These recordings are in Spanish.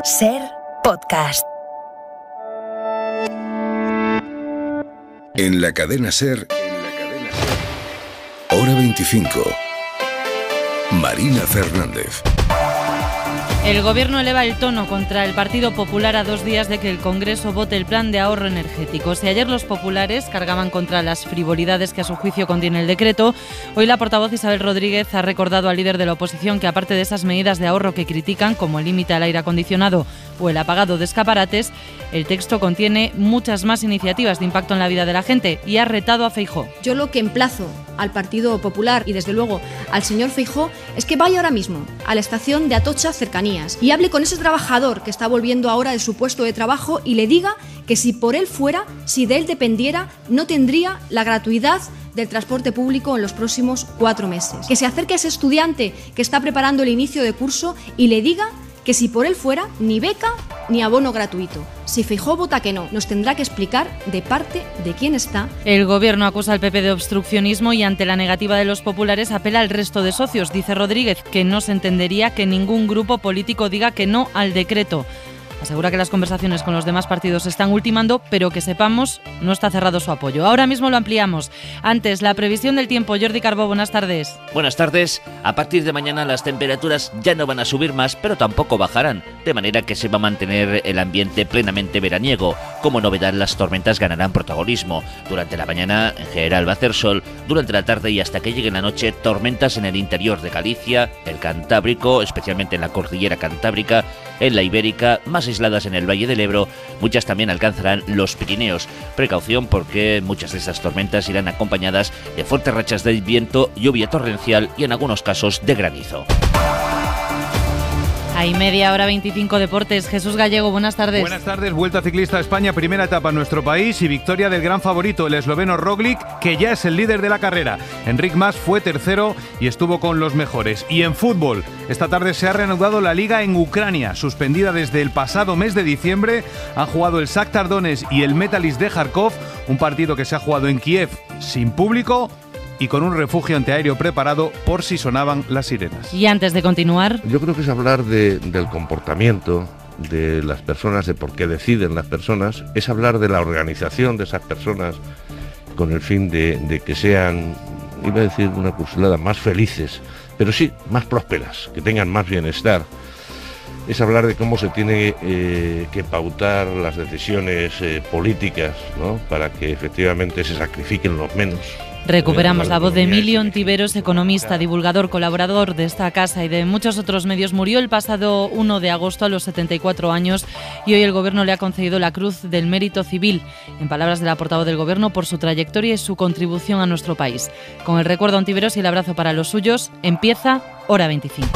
Ser Podcast. En la cadena Ser, Hora 25. Marina Fernández. El Gobierno eleva el tono contra el Partido Popular a 2 días de que el Congreso vote el plan de ahorro energético. Si ayer los populares cargaban contra las frivolidades que a su juicio contiene el decreto, hoy la portavoz Isabel Rodríguez ha recordado al líder de la oposición que aparte de esas medidas de ahorro que critican, como el límite al aire acondicionado o el apagado de escaparates, el texto contiene muchas más iniciativas de impacto en la vida de la gente y ha retado a Feijóo. Yo lo que emplazo al Partido Popular y desde luego al señor Feijóo es que vaya ahora mismo a la estación de Atocha Cercanías y hable con ese trabajador que está volviendo ahora de su puesto de trabajo y le diga que si por él fuera, si de él dependiera, no tendría la gratuidad del transporte público en los próximos 4 meses. Que se acerque a ese estudiante que está preparando el inicio de curso y le diga que si por él fuera, ni beca ni abono gratuito. Si Feijóo vota que no, nos tendrá que explicar de parte de quién está. El Gobierno acusa al PP de obstruccionismo y ante la negativa de los populares apela al resto de socios. Dice Rodríguez que no se entendería que ningún grupo político diga que no al decreto. Asegura que las conversaciones con los demás partidos se están ultimando, pero que sepamos, no está cerrado su apoyo. Ahora mismo lo ampliamos. Antes, la previsión del tiempo. Jordi Carbó, buenas tardes. Buenas tardes. A partir de mañana las temperaturas ya no van a subir más, pero tampoco bajarán, de manera que se va a mantener el ambiente plenamente veraniego. Como novedad, las tormentas ganarán protagonismo. Durante la mañana, en general, va a hacer sol. Durante la tarde y hasta que llegue la noche, tormentas en el interior de Galicia, el Cantábrico, especialmente en la cordillera cantábrica, en la Ibérica, más aisladas en el Valle del Ebro, muchas también alcanzarán los Pirineos. Precaución porque muchas de estas tormentas irán acompañadas de fuertes rachas de viento, lluvia torrencial y en algunos casos de granizo. Hay media hora 25 deportes. Jesús Gallego, buenas tardes. Buenas tardes, Vuelta Ciclista a España, primera etapa en nuestro país y victoria del gran favorito, el esloveno Roglic, que ya es el líder de la carrera. Enric Mas fue tercero y estuvo con los mejores. Y en fútbol, esta tarde se ha reanudado la liga en Ucrania, suspendida desde el pasado mes de diciembre. Han jugado el Shakhtar Donetsk y el Metalist de Kharkov, un partido que se ha jugado en Kiev sin público y con un refugio antiaéreo preparado por si sonaban las sirenas. Y antes de continuar, yo creo que es hablar del comportamiento de las personas, de por qué deciden las personas, es hablar de la organización de esas personas con el fin de que sean, iba a decir una cursilada, más felices, pero sí, más prósperas, que tengan más bienestar. Es hablar de cómo se tiene que pautar las decisiones políticas, ¿no?, para que efectivamente se sacrifiquen los menos. Recuperamos la voz de Emilio Ontiveros, economista, divulgador, colaborador de esta casa y de muchos otros medios. Murió el pasado 1 de agosto a los 74 años y hoy el Gobierno le ha concedido la Cruz del Mérito Civil, en palabras de la portavoz del Gobierno, por su trayectoria y su contribución a nuestro país. Con el recuerdo a Ontiveros y el abrazo para los suyos, empieza Hora 25.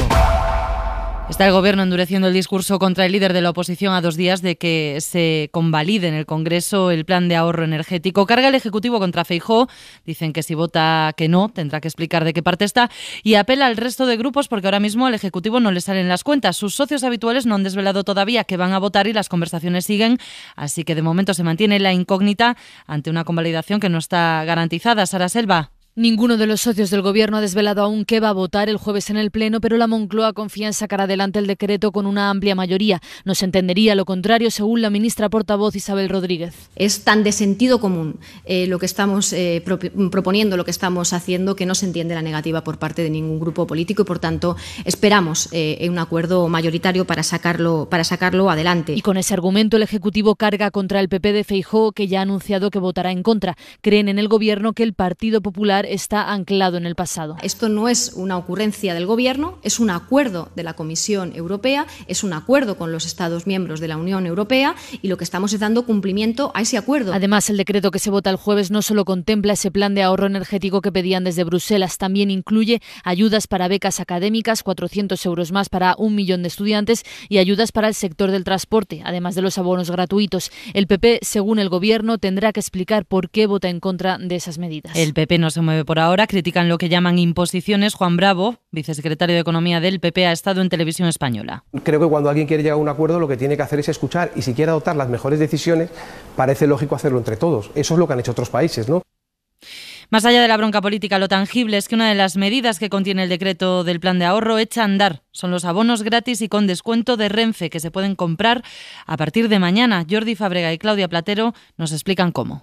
Está el Gobierno endureciendo el discurso contra el líder de la oposición a 2 días de que se convalide en el Congreso el plan de ahorro energético. Carga el Ejecutivo contra Feijóo. Dicen que si vota que no, tendrá que explicar de qué parte está. Y apela al resto de grupos porque ahora mismo al Ejecutivo no le salen las cuentas. Sus socios habituales no han desvelado todavía que van a votar y las conversaciones siguen. Así que de momento se mantiene la incógnita ante una convalidación que no está garantizada. Sara Selva. Ninguno de los socios del Gobierno ha desvelado aún qué va a votar el jueves en el Pleno, pero la Moncloa confía en sacar adelante el decreto con una amplia mayoría. No se entendería lo contrario, según la ministra portavoz Isabel Rodríguez. Es tan de sentido común lo que estamos proponiendo, lo que estamos haciendo, que no se entiende la negativa por parte de ningún grupo político y, por tanto, esperamos un acuerdo mayoritario para sacarlo adelante. Y con ese argumento el Ejecutivo carga contra el PP de Feijóo, que ya ha anunciado que votará en contra. Creen en el Gobierno que el Partido Popular está anclado en el pasado. Esto no es una ocurrencia del Gobierno, es un acuerdo de la Comisión Europea, es un acuerdo con los Estados miembros de la Unión Europea y lo que estamos es dando cumplimiento a ese acuerdo. Además, el decreto que se vota el jueves no solo contempla ese plan de ahorro energético que pedían desde Bruselas, también incluye ayudas para becas académicas, 400 euros más para 1 millón de estudiantes y ayudas para el sector del transporte, además de los abonos gratuitos. El PP, según el Gobierno, tendrá que explicar por qué vota en contra de esas medidas. El PP no se mueve por ahora, critican lo que llaman imposiciones. Juan Bravo, vicesecretario de Economía del PP, ha estado en Televisión Española. Creo que cuando alguien quiere llegar a un acuerdo lo que tiene que hacer es escuchar y si quiere adoptar las mejores decisiones parece lógico hacerlo entre todos. Eso es lo que han hecho otros países, ¿no? Más allá de la bronca política, lo tangible es que una de las medidas que contiene el decreto del plan de ahorro echa a andar. Son los abonos gratis y con descuento de Renfe que se pueden comprar a partir de mañana. Jordi Fábrega y Claudia Platero nos explican cómo.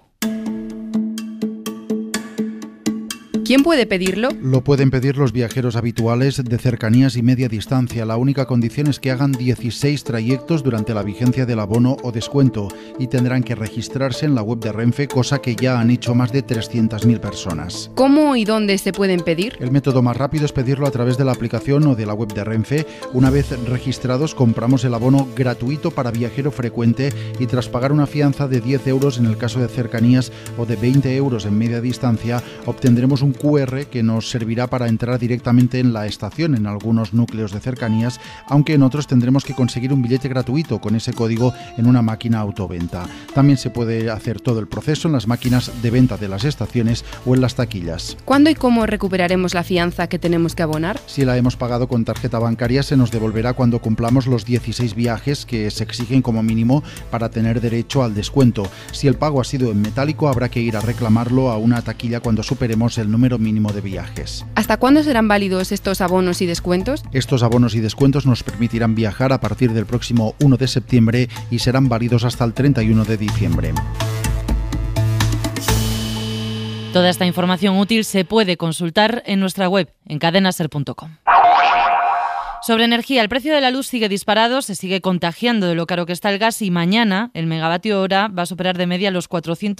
¿Quién puede pedirlo? Lo pueden pedir los viajeros habituales de cercanías y media distancia. La única condición es que hagan 16 trayectos durante la vigencia del abono o descuento y tendrán que registrarse en la web de Renfe, cosa que ya han hecho más de 300.000 personas. ¿Cómo y dónde se pueden pedir? El método más rápido es pedirlo a través de la aplicación o de la web de Renfe. Una vez registrados, compramos el abono gratuito para viajero frecuente y tras pagar una fianza de 10 euros en el caso de cercanías o de 20 euros en media distancia, obtendremos un QR que nos servirá para entrar directamente en la estación en algunos núcleos de cercanías, aunque en otros tendremos que conseguir un billete gratuito con ese código en una máquina autoventa. También se puede hacer todo el proceso en las máquinas de venta de las estaciones o en las taquillas. ¿Cuándo y cómo recuperaremos la fianza que tenemos que abonar? Si la hemos pagado con tarjeta bancaria, se nos devolverá cuando cumplamos los 16 viajes que se exigen como mínimo para tener derecho al descuento. Si el pago ha sido en metálico, habrá que ir a reclamarlo a una taquilla cuando superemos el número mínimo de viajes. ¿Hasta cuándo serán válidos estos abonos y descuentos? Estos abonos y descuentos nos permitirán viajar a partir del próximo 1 de septiembre y serán válidos hasta el 31 de diciembre. Toda esta información útil se puede consultar en nuestra web, en cadenaser.com. Sobre energía, el precio de la luz sigue disparado, se sigue contagiando de lo caro que está el gas y mañana el megavatio hora va a superar de media los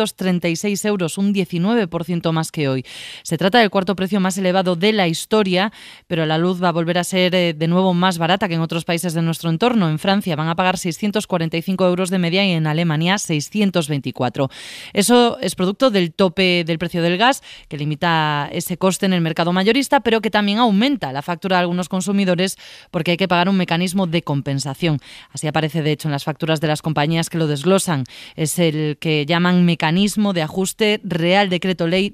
436 euros, un 19% más que hoy. Se trata del cuarto precio más elevado de la historia, pero la luz va a volver a ser de nuevo más barata que en otros países de nuestro entorno. En Francia van a pagar 645 euros de media y en Alemania 624. Eso es producto del tope del precio del gas, que limita ese coste en el mercado mayorista, pero que también aumenta la factura de algunos consumidores porque hay que pagar un mecanismo de compensación. Así aparece, de hecho, en las facturas de las compañías que lo desglosan. Es el que llaman Mecanismo de Ajuste Real Decreto Ley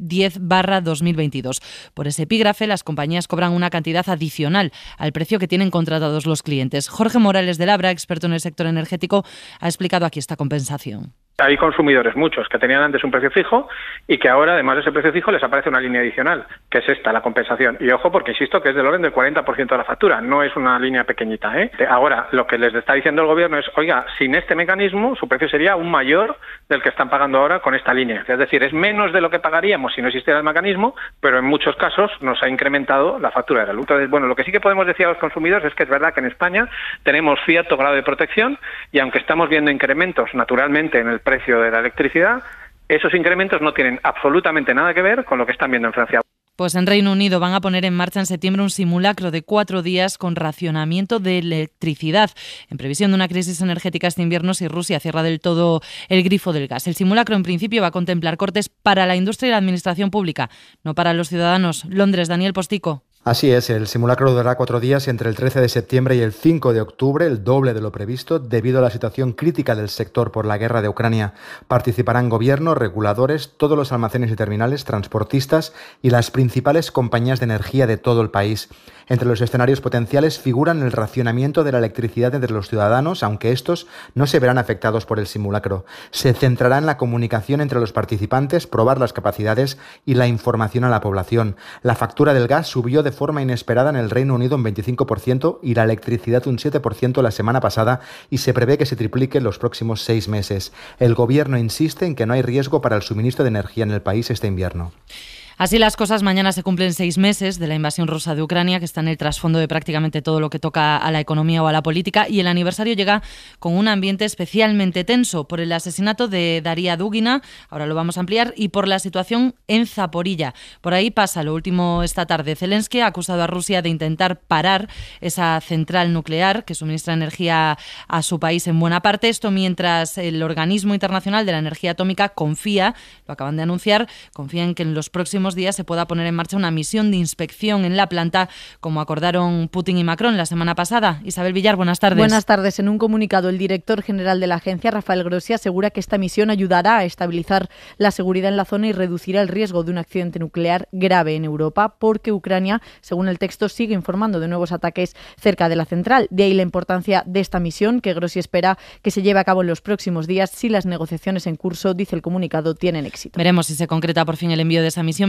10/2022. Por ese epígrafe, las compañías cobran una cantidad adicional al precio que tienen contratados los clientes. Jorge Morales de Labra, experto en el sector energético, ha explicado aquí esta compensación. Hay consumidores, muchos, que tenían antes un precio fijo y que ahora, además de ese precio fijo, les aparece una línea adicional, que es esta, la compensación. Y ojo, porque insisto que es del orden del 40% de la factura, no es una línea pequeñita, ¿eh? Ahora, lo que les está diciendo el gobierno es, oiga, sin este mecanismo, su precio sería aún mayor del que están pagando ahora con esta línea. Es decir, es menos de lo que pagaríamos si no existiera el mecanismo, pero en muchos casos nos ha incrementado la factura de la luz. Entonces, bueno, lo que sí que podemos decir a los consumidores es que es verdad que en España tenemos cierto grado de protección y aunque estamos viendo incrementos naturalmente en el precio de la electricidad, esos incrementos no tienen absolutamente nada que ver con lo que están viendo en Francia. Pues en Reino Unido van a poner en marcha en septiembre un simulacro de 4 días con racionamiento de electricidad, en previsión de una crisis energética este invierno si Rusia cierra del todo el grifo del gas. El simulacro en principio va a contemplar cortes para la industria y la administración pública, no para los ciudadanos. Londres, Daniel Postico. Así es, el simulacro durará 4 días entre el 13 de septiembre y el 5 de octubre, el doble de lo previsto, debido a la situación crítica del sector por la guerra de Ucrania. Participarán gobiernos, reguladores, todos los almacenes y terminales, transportistas y las principales compañías de energía de todo el país. Entre los escenarios potenciales figuran el racionamiento de la electricidad entre los ciudadanos, aunque estos no se verán afectados por el simulacro. Se centrará en la comunicación entre los participantes, probar las capacidades y la información a la población. La factura del gas subió de forma inesperada en el Reino Unido un 25% y la electricidad un 7% la semana pasada y se prevé que se triplique en los próximos 6 meses. El gobierno insiste en que no hay riesgo para el suministro de energía en el país este invierno. Así las cosas, mañana se cumplen 6 meses de la invasión rusa de Ucrania, que está en el trasfondo de prácticamente todo lo que toca a la economía o a la política, y el aniversario llega con un ambiente especialmente tenso por el asesinato de Daria Dugina, ahora lo vamos a ampliar, y por la situación en Zaporilla. Por ahí pasa lo último esta tarde. Zelensky ha acusado a Rusia de intentar parar esa central nuclear que suministra energía a su país en buena parte. Esto mientras el Organismo Internacional de la Energía Atómica confía, lo acaban de anunciar, confía en que en los próximos días se pueda poner en marcha una misión de inspección en la planta, como acordaron Putin y Macron la semana pasada. Isabel Villar, buenas tardes. Buenas tardes. En un comunicado, el director general de la agencia, Rafael Grossi, asegura que esta misión ayudará a estabilizar la seguridad en la zona y reducirá el riesgo de un accidente nuclear grave en Europa, porque Ucrania, según el texto, sigue informando de nuevos ataques cerca de la central. De ahí la importancia de esta misión, que Grossi espera que se lleve a cabo en los próximos días si las negociaciones en curso, dice el comunicado, tienen éxito. Veremos si se concreta por fin el envío de esa misión.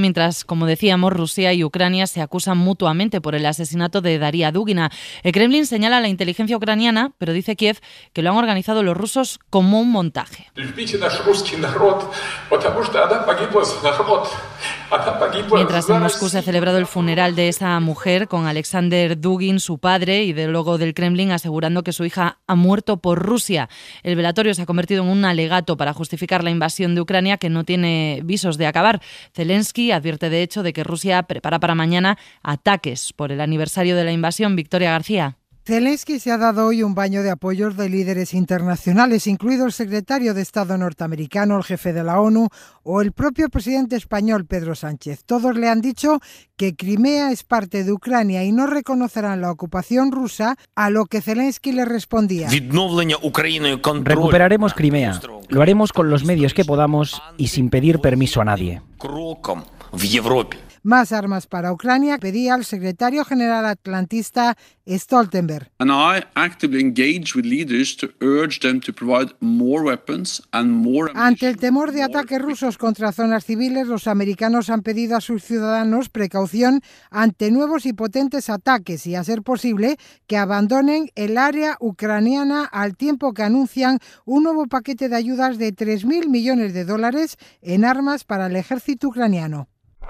mientras, como decíamos, Rusia y Ucrania se acusan mutuamente por el asesinato de Daria Dugina. El Kremlin señala a la inteligencia ucraniana, pero dice Kiev que lo han organizado los rusos como un montaje. Mientras en Moscú se ha celebrado el funeral de esa mujer con Alexander Dugin, su padre, ideólogo del Kremlin, asegurando que su hija ha muerto por Rusia. El velatorio se ha convertido en un alegato para justificar la invasión de Ucrania, que no tiene visos de acabar. Zelensky advierte de hecho de que Rusia prepara para mañana ataques por el aniversario de la invasión. Victoria García. Zelensky se ha dado hoy un baño de apoyos de líderes internacionales, incluido el secretario de Estado norteamericano, el jefe de la ONU o el propio presidente español, Pedro Sánchez. Todos le han dicho que Crimea es parte de Ucrania y no reconocerán la ocupación rusa, a lo que Zelensky le respondía: recuperaremos Crimea, lo haremos con los medios que podamos y sin pedir permiso a nadie. Más armas para Ucrania, pedía al secretario general atlantista Stoltenberg. Ante el temor de ataques rusos contra zonas civiles, los americanos han pedido a sus ciudadanos precaución ante nuevos y potentes ataques y, a ser posible, que abandonen el área ucraniana, al tiempo que anuncian un nuevo paquete de ayudas de $3.000 millones en armas para el ejército ucraniano.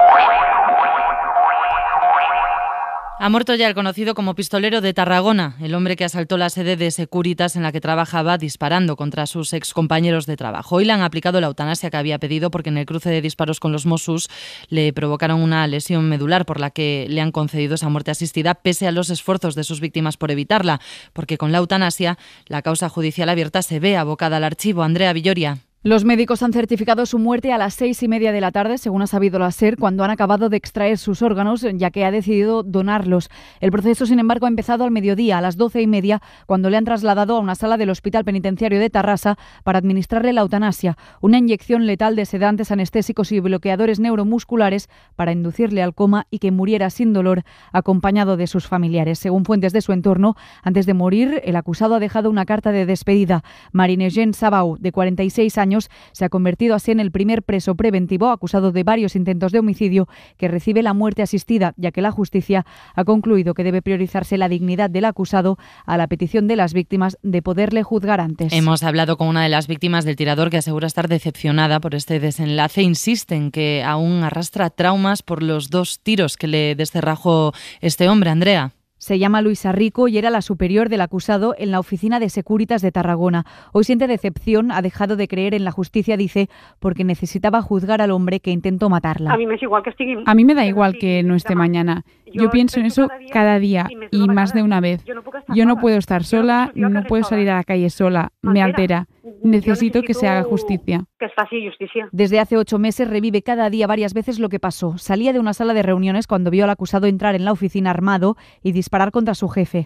Ha muerto ya el conocido como pistolero de Tarragona, el hombre que asaltó la sede de Securitas en la que trabajaba disparando contra sus excompañeros de trabajo. Hoy le han aplicado la eutanasia que había pedido porque en el cruce de disparos con los Mossos le provocaron una lesión medular, por la que le han concedido esa muerte asistida pese a los esfuerzos de sus víctimas por evitarla, porque con la eutanasia la causa judicial abierta se ve abocada al archivo. Andrea Villoria. Los médicos han certificado su muerte a las 6:30 de la tarde, según ha sabido la SER, cuando han acabado de extraer sus órganos, ya que ha decidido donarlos. El proceso, sin embargo, ha empezado al mediodía, a las 12:30, cuando le han trasladado a una sala del Hospital Penitenciario de Tarrasa para administrarle la eutanasia, una inyección letal de sedantes, anestésicos y bloqueadores neuromusculares para inducirle al coma y que muriera sin dolor, acompañado de sus familiares. Según fuentes de su entorno, antes de morir, el acusado ha dejado una carta de despedida. Marie-Eugène Sabau, de 46 años, se ha convertido así en el primer preso preventivo acusado de varios intentos de homicidio que recibe la muerte asistida, ya que la justicia ha concluido que debe priorizarse la dignidad del acusado a la petición de las víctimas de poderle juzgar antes. Hemos hablado con una de las víctimas del tirador, que asegura estar decepcionada por este desenlace. Insiste en que aún arrastra traumas por los 2 tiros que le descerrajó este hombre. Andrea. Se llama Luisa Rico y era la superior del acusado en la oficina de Securitas de Tarragona. Hoy siente decepción, ha dejado de creer en la justicia, dice, porque necesitaba juzgar al hombre que intentó matarla. A mí me da igual que no esté mañana. Yo pienso en eso cada día y más de una vez. Yo no puedo estar sola, no puedo salir a la calle sola, me altera. Necesito que se haga justicia. Desde hace 8 meses revive cada día varias veces lo que pasó. Salía de una sala de reuniones cuando vio al acusado entrar en la oficina armado y disparar contra su jefe.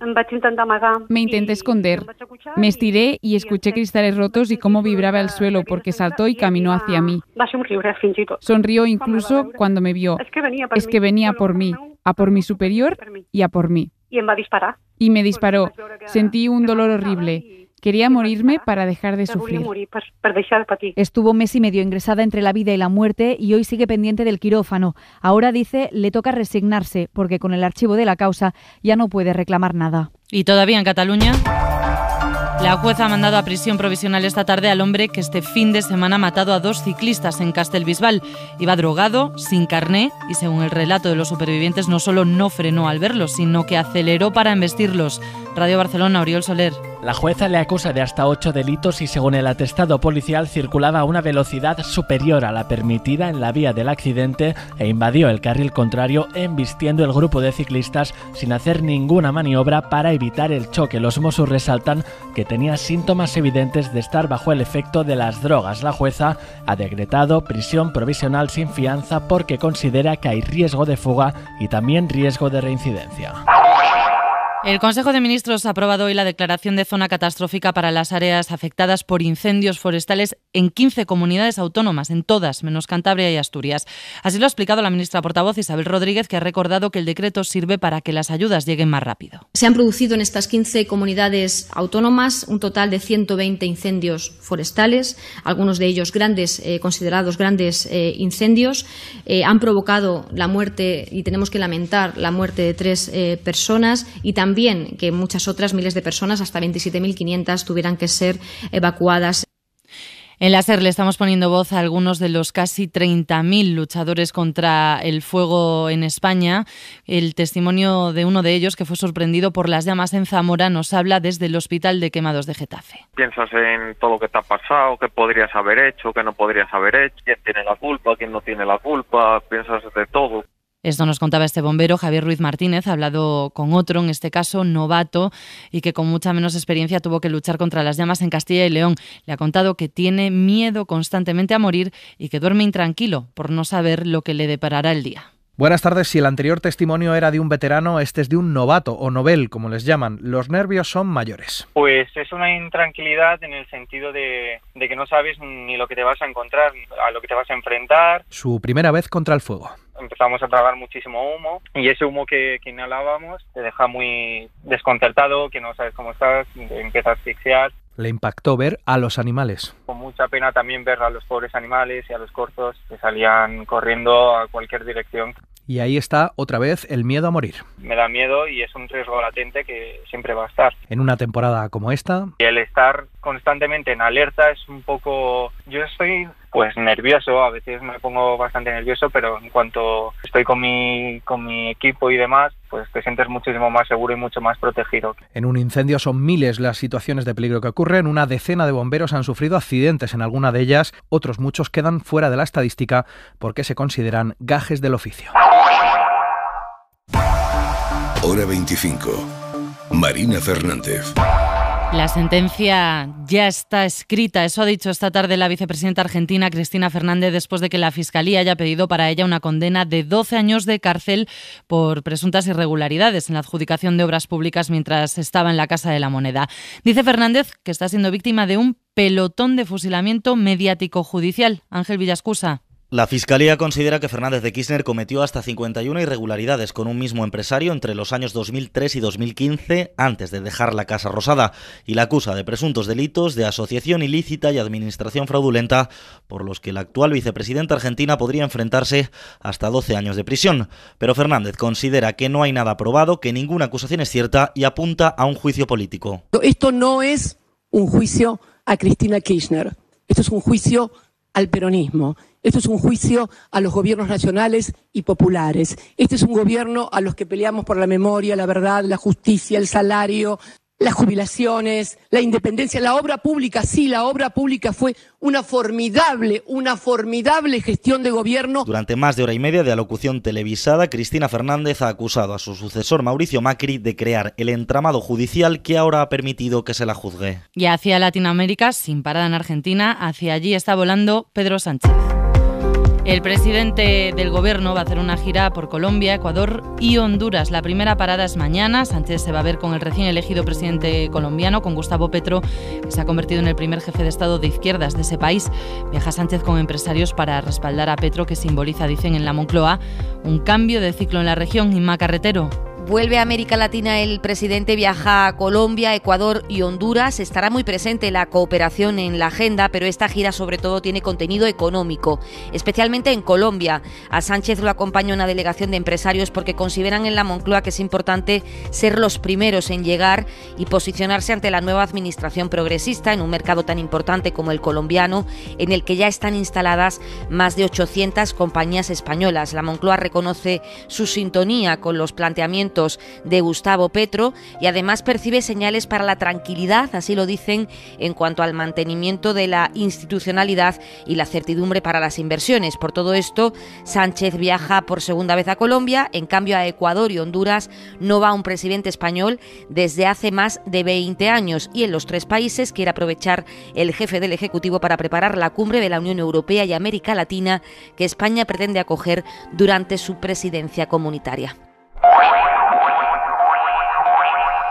Me intenté esconder. Me estiré y escuché cristales rotos y cómo vibraba el suelo porque saltó y caminó hacia mí. Sonrió incluso cuando me vio. Es que venía por mí, a por mi superior y a por mí. Y me disparó. Sentí un dolor horrible. Quería morirme para dejar de sufrir. Estuvo 1 mes y medio ingresada entre la vida y la muerte y hoy sigue pendiente del quirófano. Ahora, dice, le toca resignarse porque con el archivo de la causa ya no puede reclamar nada. ¿Y todavía en Cataluña? La jueza ha mandado a prisión provisional esta tarde al hombre que este fin de semana ha matado a 2 ciclistas en Castellbisbal. Iba drogado, sin carné y, según el relato de los supervivientes, no solo no frenó al verlos, sino que aceleró para embestirlos. Radio Barcelona, Oriol Soler. La jueza le acusa de hasta 8 delitos y, según el atestado policial, circulaba a una velocidad superior a la permitida en la vía del accidente e invadió el carril contrario embistiendo el grupo de ciclistas sin hacer ninguna maniobra para evitar el choque. Los Mossos resaltan que tenía síntomas evidentes de estar bajo el efecto de las drogas. La jueza ha decretado prisión provisional sin fianza porque considera que hay riesgo de fuga y también riesgo de reincidencia. El Consejo de Ministros ha aprobado hoy la declaración de zona catastrófica para las áreas afectadas por incendios forestales en 15 comunidades autónomas, en todas, menos Cantabria y Asturias. Así lo ha explicado la ministra portavoz Isabel Rodríguez, que ha recordado que el decreto sirve para que las ayudas lleguen más rápido. Se han producido en estas 15 comunidades autónomas un total de 120 incendios forestales, algunos de ellos grandes, considerados grandes incendios. Han provocado la muerte, y tenemos que lamentar la muerte de 3 personas, y también que muchas otras miles de personas, hasta 27.500, tuvieran que ser evacuadas. En la SER le estamos poniendo voz a algunos de los casi 30.000 luchadores contra el fuego en España. El testimonio de uno de ellos, que fue sorprendido por las llamas en Zamora, nos habla desde el Hospital de Quemados de Getafe. Piensas en todo lo que te ha pasado, qué podrías haber hecho, qué no podrías haber hecho, quién tiene la culpa, quién no tiene la culpa, piensas de todo. Esto nos contaba este bombero, Javier Ruiz Martínez, ha hablado con otro, en este caso novato, y que con mucha menos experiencia tuvo que luchar contra las llamas en Castilla y León. Le ha contado que tiene miedo constantemente a morir y que duerme intranquilo por no saber lo que le deparará el día. Buenas tardes. Si el anterior testimonio era de un veterano, este es de un novato o novel, como les llaman. Los nervios son mayores. Pues es una intranquilidad en el sentido de que no sabes ni lo que te vas a encontrar, a lo que te vas a enfrentar. Su primera vez contra el fuego. Empezamos a tragar muchísimo humo y ese humo que inhalábamos te deja muy desconcertado, que no sabes cómo estás, empiezas a asfixiar. Le impactó ver a los animales. Con mucha pena también ver a los pobres animales y a los corzos que salían corriendo a cualquier dirección. Y ahí está otra vez el miedo a morir. Me da miedo y es un riesgo latente que siempre va a estar. En una temporada como esta. Y el estar constantemente en alerta es un poco... Yo estoy pues nervioso, a veces me pongo bastante nervioso, pero en cuanto estoy con mi equipo y demás, pues te sientes muchísimo más seguro y mucho más protegido. En un incendio son miles las situaciones de peligro que ocurren. Una decena de bomberos han sufrido accidentes en alguna de ellas. Otros muchos quedan fuera de la estadística porque se consideran gajes del oficio. Hora 25. Marina Fernández. La sentencia ya está escrita, eso ha dicho esta tarde la vicepresidenta argentina Cristina Fernández después de que la Fiscalía haya pedido para ella una condena de 12 años de cárcel por presuntas irregularidades en la adjudicación de obras públicas mientras estaba en la Casa de la Moneda. Dice Fernández que está siendo víctima de un pelotón de fusilamiento mediático judicial. Ángel Villascusa. La Fiscalía considera que Fernández de Kirchner cometió hasta 51 irregularidades con un mismo empresario entre los años 2003 y 2015, antes de dejar la Casa Rosada, y la acusa de presuntos delitos de asociación ilícita y administración fraudulenta, por los que la actual vicepresidenta argentina podría enfrentarse hasta 12 años de prisión. Pero Fernández considera que no hay nada probado, que ninguna acusación es cierta y apunta a un juicio político. Esto no es un juicio a Cristina Kirchner, esto es un juicio al peronismo. Esto es un juicio a los gobiernos nacionales y populares. Este es un gobierno a los que peleamos por la memoria, la verdad, la justicia, el salario, las jubilaciones, la independencia, la obra pública. Sí, la obra pública fue una formidable gestión de gobierno. Durante más de hora y media de alocución televisada, Cristina Fernández ha acusado a su sucesor Mauricio Macri de crear el entramado judicial que ahora ha permitido que se la juzgue. Y hacia Latinoamérica, sin parada en Argentina, hacia allí está volando Pedro Sánchez. El presidente del gobierno va a hacer una gira por Colombia, Ecuador y Honduras. La primera parada es mañana. Sánchez se va a ver con el recién elegido presidente colombiano, con Gustavo Petro, que se ha convertido en el primer jefe de Estado de izquierdas de ese país. Viaja Sánchez con empresarios para respaldar a Petro, que simboliza, dicen en la Moncloa, un cambio de ciclo en la región. Inma Carretero. Vuelve a América Latina el presidente, viaja a Colombia, Ecuador y Honduras. Estará muy presente la cooperación en la agenda, pero esta gira sobre todo tiene contenido económico, especialmente en Colombia. A Sánchez lo acompaña una delegación de empresarios porque consideran en la Moncloa que es importante ser los primeros en llegar y posicionarse ante la nueva administración progresista en un mercado tan importante como el colombiano, en el que ya están instaladas más de 800 compañías españolas. La Moncloa reconoce su sintonía con los planteamientos de Gustavo Petro y además percibe señales para la tranquilidad, así lo dicen, en cuanto al mantenimiento de la institucionalidad y la certidumbre para las inversiones. Por todo esto, Sánchez viaja por segunda vez a Colombia. En cambio, a Ecuador y Honduras no va un presidente español desde hace más de 20 años y en los tres países quiere aprovechar el jefe del Ejecutivo para preparar la cumbre de la Unión Europea y América Latina que España pretende acoger durante su presidencia comunitaria.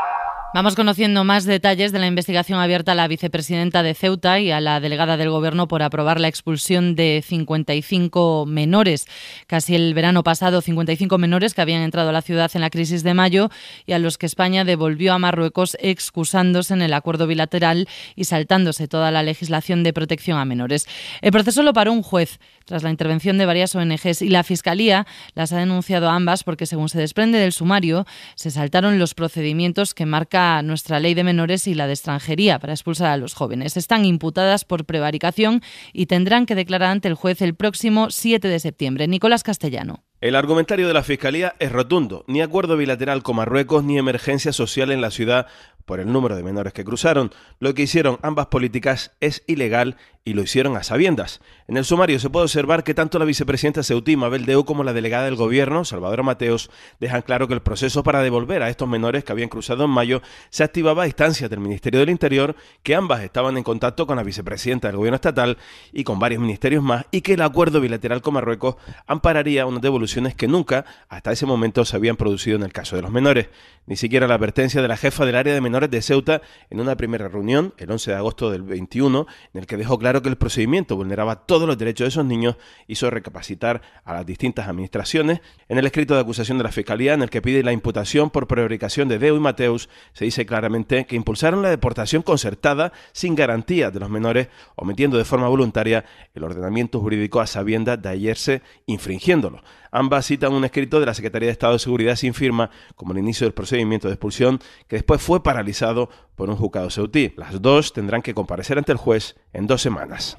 Vamos conociendo más detalles de la investigación abierta a la vicepresidenta de Ceuta y a la delegada del Gobierno por aprobar la expulsión de 55 menores. Casi el verano pasado, 55 menores que habían entrado a la ciudad en la crisis de mayo y a los que España devolvió a Marruecos excusándose en el acuerdo bilateral y saltándose toda la legislación de protección a menores. El proceso lo paró un juez tras la intervención de varias ONGs y la Fiscalía las ha denunciado a ambas porque, según se desprende del sumario, se saltaron los procedimientos que marca nuestra ley de menores y la de extranjería para expulsar a los jóvenes. Están imputadas por prevaricación y tendrán que declarar ante el juez el próximo 7 de septiembre. Nicolás Castellano. El argumentario de la Fiscalía es rotundo. Ni acuerdo bilateral con Marruecos ni emergencia social en la ciudad por el número de menores que cruzaron. Lo que hicieron ambas políticas es ilegal y lo hicieron a sabiendas. En el sumario se puede observar que tanto la vicepresidenta ceutí, Mabel Deu, como la delegada del Gobierno, Salvador Mateos, dejan claro que el proceso para devolver a estos menores que habían cruzado en mayo se activaba a instancias del Ministerio del Interior, que ambas estaban en contacto con la vicepresidenta del Gobierno estatal y con varios ministerios más, y que el acuerdo bilateral con Marruecos ampararía unas devoluciones que nunca, hasta ese momento, se habían producido en el caso de los menores. Ni siquiera la advertencia de la jefa del área de menores de Ceuta en una primera reunión, el 11 de agosto del 21, en el que dejó claro que el procedimiento vulneraba todos los derechos de esos niños, hizo recapacitar a las distintas administraciones. En el escrito de acusación de la Fiscalía, en el que pide la imputación por prevaricación de Deu y Mateus, se dice claramente que impulsaron la deportación concertada sin garantía de los menores, omitiendo de forma voluntaria el ordenamiento jurídico a sabiendas de hallarse infringiéndolo. Ambas citan un escrito de la Secretaría de Estado de Seguridad sin firma como el inicio del procedimiento de expulsión, que después fue paralizado por un juzgado ceutí. Las dos tendrán que comparecer ante el juez en 2 semanas.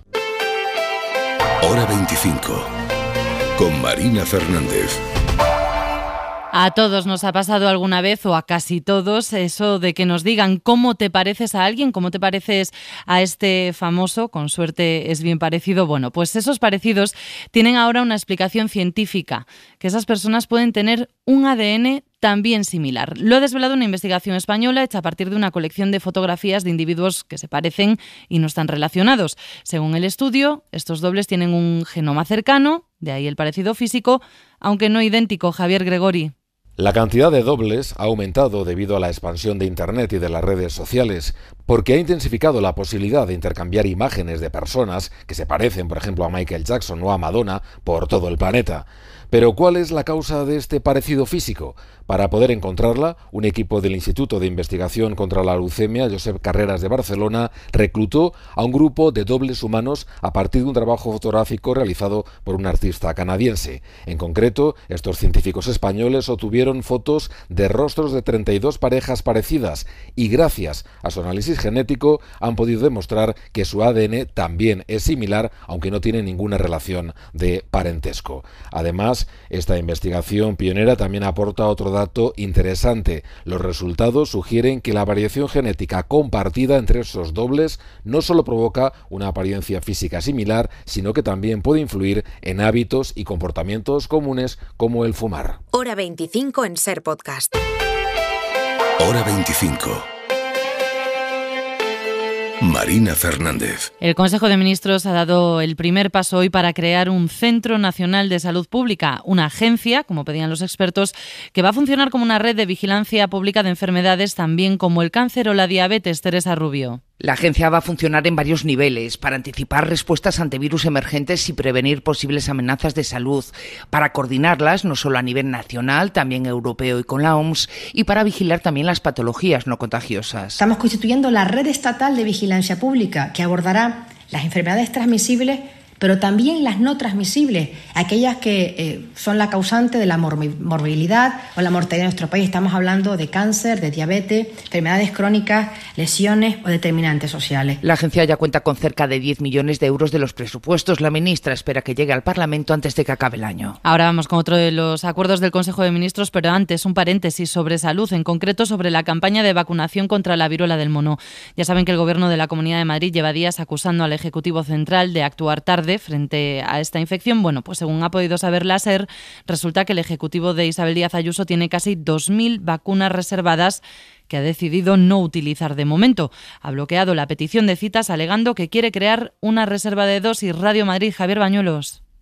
Hora 25, con Marina Fernández. A todos nos ha pasado alguna vez, o a casi todos, eso de que nos digan cómo te pareces a alguien, cómo te pareces a este famoso, con suerte es bien parecido. Bueno, pues esos parecidos tienen ahora una explicación científica, que esas personas pueden tener un ADN también similar. Lo ha desvelado una investigación española hecha a partir de una colección de fotografías de individuos que se parecen y no están relacionados. Según el estudio, estos dobles tienen un genoma cercano, de ahí el parecido físico, aunque no idéntico. Javier Gregori. La cantidad de dobles ha aumentado debido a la expansión de Internet y de las redes sociales, porque ha intensificado la posibilidad de intercambiar imágenes de personas que se parecen, por ejemplo, a Michael Jackson o a Madonna, por todo el planeta. Pero ¿cuál es la causa de este parecido físico? Para poder encontrarla, un equipo del Instituto de Investigación contra la Leucemia, Josep Carreras de Barcelona, reclutó a un grupo de dobles humanos a partir de un trabajo fotográfico realizado por un artista canadiense. En concreto, estos científicos españoles obtuvieron fotos de rostros de 32 parejas parecidas y gracias a su análisis genético han podido demostrar que su ADN también es similar, aunque no tiene ninguna relación de parentesco. Además, esta investigación pionera también aporta otro dato interesante. Los resultados sugieren que la variación genética compartida entre esos dobles no solo provoca una apariencia física similar, sino que también puede influir en hábitos y comportamientos comunes como el fumar. Hora 25 en Ser Podcast. Hora 25. Marina Fernández. El Consejo de Ministros ha dado el primer paso hoy para crear un Centro Nacional de Salud Pública, una agencia, como pedían los expertos, que va a funcionar como una red de vigilancia pública de enfermedades, también como el cáncer o la diabetes. Teresa Rubio. La agencia va a funcionar en varios niveles para anticipar respuestas ante virus emergentes y prevenir posibles amenazas de salud, para coordinarlas no solo a nivel nacional, también europeo y con la OMS, y para vigilar también las patologías no contagiosas. Estamos constituyendo la red estatal de vigilancia pública que abordará las enfermedades transmisibles, pero también las no transmisibles, aquellas que son la causante de la morbilidad o la mortalidad en nuestro país. Estamos hablando de cáncer, de diabetes, enfermedades crónicas, lesiones o determinantes sociales. La agencia ya cuenta con cerca de 10 millones de euros de los presupuestos. La ministra espera que llegue al Parlamento antes de que acabe el año. Ahora vamos con otro de los acuerdos del Consejo de Ministros, pero antes un paréntesis sobre salud, en concreto sobre la campaña de vacunación contra la viruela del mono. Ya saben que el Gobierno de la Comunidad de Madrid lleva días acusando al Ejecutivo Central de actuar tarde frente a esta infección. Bueno, pues según ha podido saber la SER, resulta que el Ejecutivo de Isabel Díaz Ayuso tiene casi 2.000 vacunas reservadas que ha decidido no utilizar de momento. Ha bloqueado la petición de citas alegando que quiere crear una reserva de dosis. Radio Madrid, Javier Bañuelos.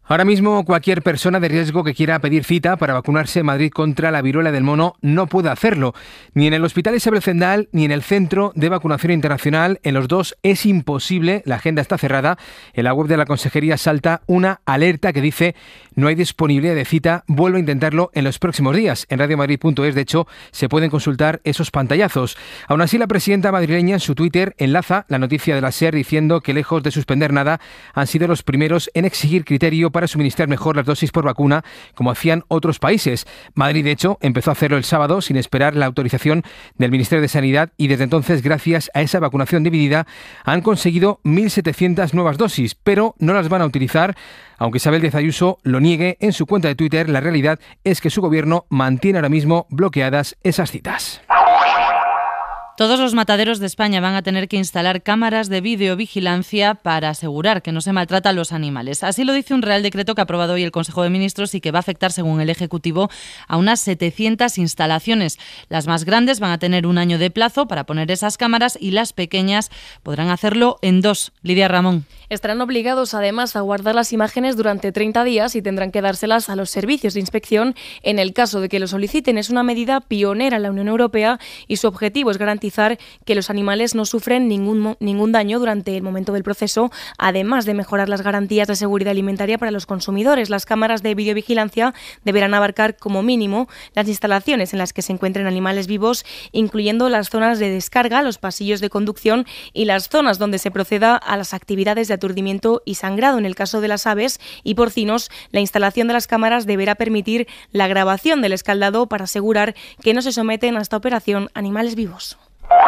Ahora mismo cualquier persona de riesgo que quiera pedir cita para vacunarse en Madrid contra la viruela del mono no puede hacerlo. Ni en el Hospital Isabel Zendal ni en el Centro de Vacunación Internacional. En los dos es imposible, la agenda está cerrada. En la web de la Consejería salta una alerta que dice no hay disponibilidad de cita, vuelvo a intentarlo en los próximos días. En radiomadrid.es, de hecho, se pueden consultar esos pantallazos. Aún así, la presidenta madrileña en su Twitter enlaza la noticia de la SER diciendo que lejos de suspender nada, han sido los primeros en exigir criterio para suministrar mejor las dosis por vacuna, como hacían otros países. Madrid, de hecho, empezó a hacerlo el sábado sin esperar la autorización del Ministerio de Sanidad y desde entonces, gracias a esa vacunación dividida, han conseguido 1.700 nuevas dosis, pero no las van a utilizar. Aunque Isabel Díaz Ayuso lo niegue en su cuenta de Twitter, la realidad es que su gobierno mantiene ahora mismo bloqueadas esas citas. Todos los mataderos de España van a tener que instalar cámaras de videovigilancia para asegurar que no se maltrata a los animales. Así lo dice un Real Decreto que ha aprobado hoy el Consejo de Ministros y que va a afectar, según el Ejecutivo, a unas 700 instalaciones. Las más grandes van a tener 1 año de plazo para poner esas cámaras y las pequeñas podrán hacerlo en 2. Lidia Ramón. Estarán obligados, además, a guardar las imágenes durante 30 días y tendrán que dárselas a los servicios de inspección en el caso de que lo soliciten. Es una medida pionera en la Unión Europea y su objetivo es garantizar que los animales no sufren ningún daño durante el momento del proceso, además de mejorar las garantías de seguridad alimentaria para los consumidores. Las cámaras de videovigilancia deberán abarcar como mínimo las instalaciones en las que se encuentren animales vivos, incluyendo las zonas de descarga, los pasillos de conducción y las zonas donde se proceda a las actividades de aturdimiento y sangrado. En el caso de las aves y porcinos, la instalación de las cámaras deberá permitir la grabación del escaldado para asegurar que no se someten a esta operación animales vivos.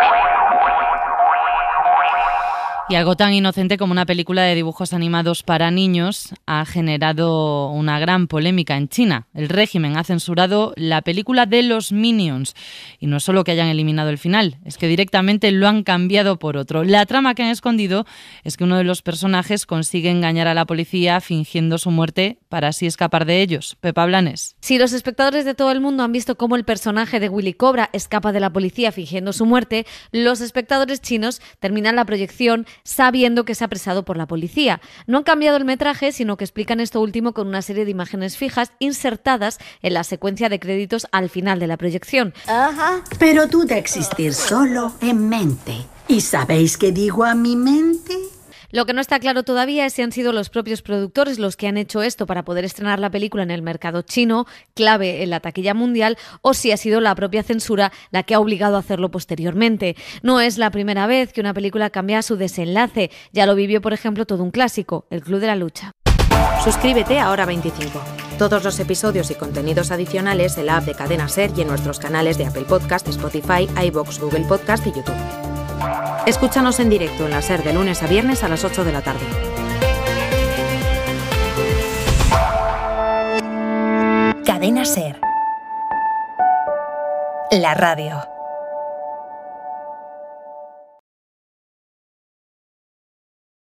Y algo tan inocente como una película de dibujos animados para niños ha generado una gran polémica en China. El régimen ha censurado la película de los Minions. Y no solo que hayan eliminado el final, es que directamente lo han cambiado por otro. La trama que han escondido es que uno de los personajes consigue engañar a la policía fingiendo su muerte para así escapar de ellos. Pepa Blanes. Si los espectadores de todo el mundo han visto cómo el personaje de Willy Cobra escapa de la policía fingiendo su muerte, los espectadores chinos terminan la proyección sabiendo que es apresado por la policía. No han cambiado el metraje, sino que explican esto último con una serie de imágenes fijas insertadas en la secuencia de créditos al final de la proyección. Ajá, pero tú de existir solo en mente. ¿Y sabéis qué digo a mi mente? Lo que no está claro todavía es si han sido los propios productores los que han hecho esto para poder estrenar la película en el mercado chino, clave en la taquilla mundial, o si ha sido la propia censura la que ha obligado a hacerlo posteriormente. No es la primera vez que una película cambia su desenlace. Ya lo vivió, por ejemplo, todo un clásico, El Club de la Lucha. Suscríbete a Hora 25. Todos los episodios y contenidos adicionales en la app de Cadena SER y en nuestros canales de Apple Podcast, Spotify, iVoox, Google Podcast y YouTube. Escúchanos en directo en la SER de lunes a viernes a las 8 de la tarde. Cadena SER. La radio.